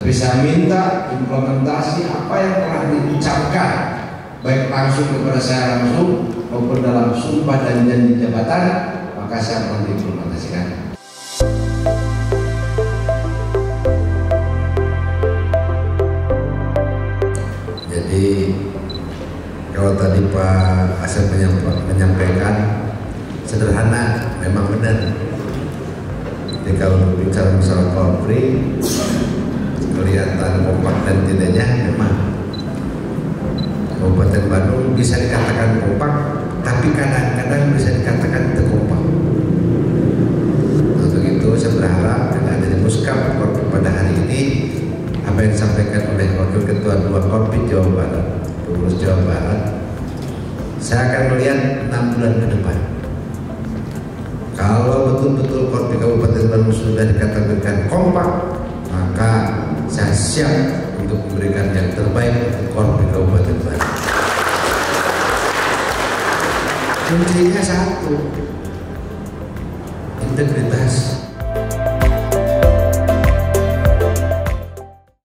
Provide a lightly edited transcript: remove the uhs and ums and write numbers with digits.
bisa minta implementasi apa yang telah diucapkan baik langsung kepada saya langsung maupun dalam sumpah dan janji jabatan, maka saya akan diimplementasikan. Jadi kalau tadi Pak Asep menyampaikan sederhana, memang benar. Jadi kalau berbicara masalah Polri, kelihatan kompak dan tidaknya memang Kabupaten Bandung bisa dikatakan kompak, tapi kadang-kadang bisa dikatakan tidak kompak. Untuk itu saya berharap dengan adanya Muskap Korpi pada hari ini, apa yang disampaikan oleh Wakil Ketua 2 Korpi Jawa Barat, pengurus Jawa Barat, saya akan melihat 6 bulan ke depan. Kalau betul-betul Korpi Kabupaten Bandung sudah dikatakan kompak, maka saya siap untuk memberikan yang terbaik untuk Korpi Kabupaten Bandung. Kuncinya satu, integritas.